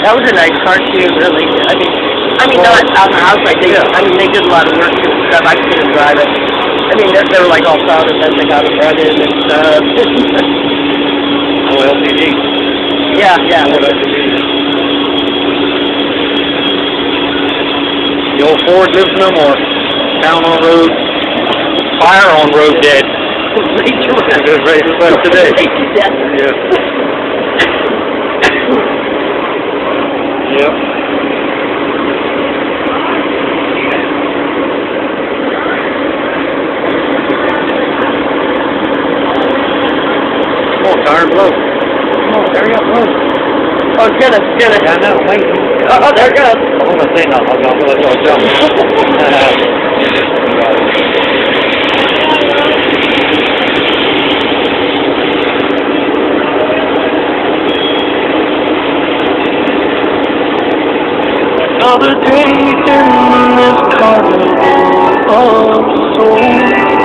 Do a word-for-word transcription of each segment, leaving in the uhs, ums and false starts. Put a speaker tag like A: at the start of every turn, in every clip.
A: That was a nice car too, really. I mean, I mean, not out in the house like they. Yeah. I mean, they did a lot of work and stuff. I couldn't drive it. I mean, they, they were like all proud of that they got it running and stuff.
B: O L C D.
A: Yeah, yeah.
B: O L C D. The old Ford lives no more. Town on road, fire on road dead. It was ready to left today. Yeah. Yep. Come on, tire, blow. Come on, hurry up, blow.
A: Oh, it's gonna, it's gonna.
B: Yeah, I know, wait.
A: Oh, oh, there it goes.
B: I'm gonna say nothing. I'm gonna let y'all jump.
C: Another day in this carnival of soul.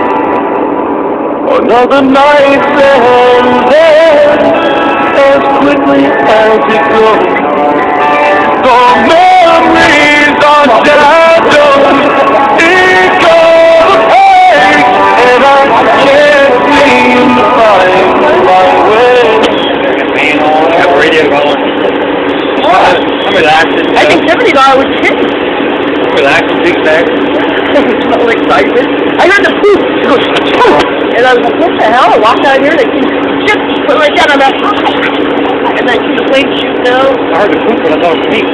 C: Another night that ends as quickly as it goes. The memories are shadows in cold haze, and I can't seem to find my way.
B: Man, on, I got the radio going. I'm relaxing.
A: I think seventy dollars was kidding.
B: I'm relaxing, big bag.
A: I'm all excited. I heard the poof. It goes, poof. And I was like, what the hell? I walked out here and it just put right down on that. And I see the plane shooting out.
B: I heard the poop, but I thought it was me.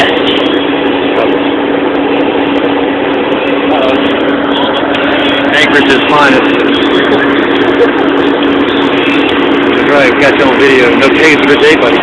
B: Anchorage is finest. That's right, got you on video. No taser today, buddy.